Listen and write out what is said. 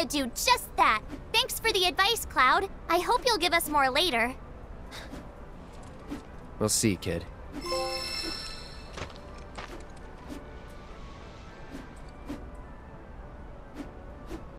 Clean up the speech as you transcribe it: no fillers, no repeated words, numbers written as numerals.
gonna do just that. Thanks for the advice, Cloud. I hope you'll give us more later. We'll see, kid.